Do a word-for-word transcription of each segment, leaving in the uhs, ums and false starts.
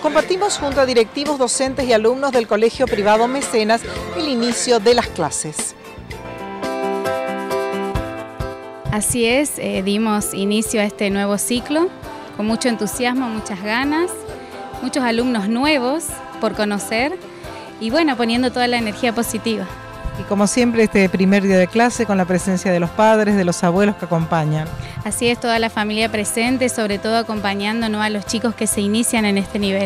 compartimos junto a directivos, docentes y alumnos del Colegio Privado Mecenas el inicio de las clases. Así es, eh, dimos inicio a este nuevo ciclo con mucho entusiasmo, muchas ganas, muchos alumnos nuevos por conocer y bueno, poniendo toda la energía positiva. Y como siempre, este primer día de clase con la presencia de los padres, de los abuelos que acompañan. Así es, toda la familia presente, sobre todo acompañándonos a los chicos que se inician en este nivel.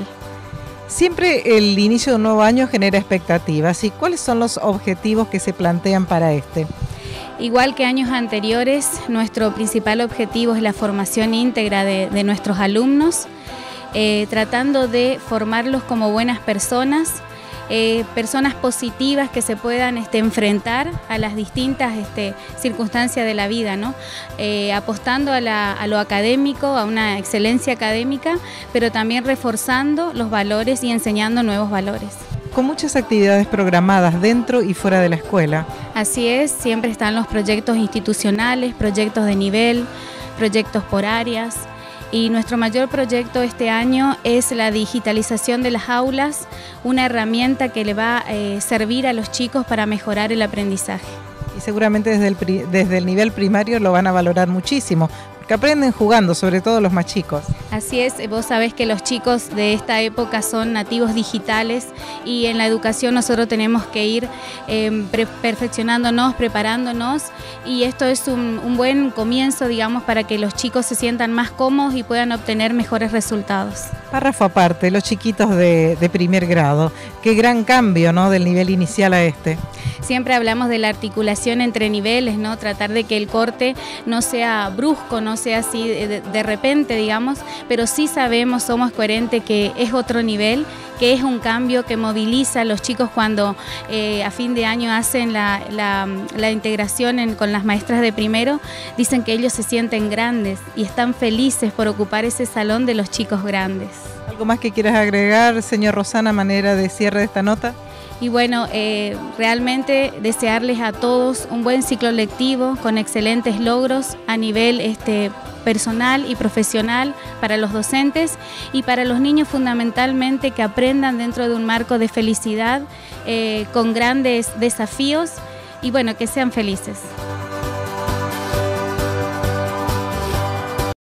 Siempre el inicio de un nuevo año genera expectativas. ¿Y cuáles son los objetivos que se plantean para este? Igual que años anteriores, nuestro principal objetivo es la formación íntegra de, de nuestros alumnos, eh, tratando de formarlos como buenas personas, eh, personas positivas que se puedan este, enfrentar a las distintas este, circunstancias de la vida, ¿no? Eh, apostando a, la, a lo académico, a una excelencia académica, pero también reforzando los valores y enseñando nuevos valores. Con muchas actividades programadas dentro y fuera de la escuela. Así es, siempre están los proyectos institucionales, proyectos de nivel, proyectos por áreas y nuestro mayor proyecto este año es la digitalización de las aulas, una herramienta que le va a eh, servir a los chicos para mejorar el aprendizaje. Y seguramente desde el, desde el nivel primario lo van a valorar muchísimo, que aprenden jugando, sobre todo los más chicos. Así es, vos sabés que los chicos de esta época son nativos digitales y en la educación nosotros tenemos que ir eh, pre perfeccionándonos, preparándonos y esto es un, un buen comienzo, digamos, para que los chicos se sientan más cómodos y puedan obtener mejores resultados. Párrafo aparte, los chiquitos de, de primer grado, qué gran cambio, ¿no?, del nivel inicial a este. Siempre hablamos de la articulación entre niveles, ¿no? Tratar de que el corte no sea brusco, no sea así de, de repente, digamos, pero sí sabemos, somos coherentes que es otro nivel, que es un cambio que moviliza a los chicos cuando eh, a fin de año hacen la, la, la integración en, con las maestras de primero, dicen que ellos se sienten grandes y están felices por ocupar ese salón de los chicos grandes. ¿Algo más que quieras agregar, señor Rosana, a manera de cierre de esta nota? Y bueno, eh, realmente desearles a todos un buen ciclo lectivo con excelentes logros a nivel este, personal y profesional para los docentes y para los niños fundamentalmente que aprendan dentro de un marco de felicidad, eh, con grandes desafíos y bueno, que sean felices.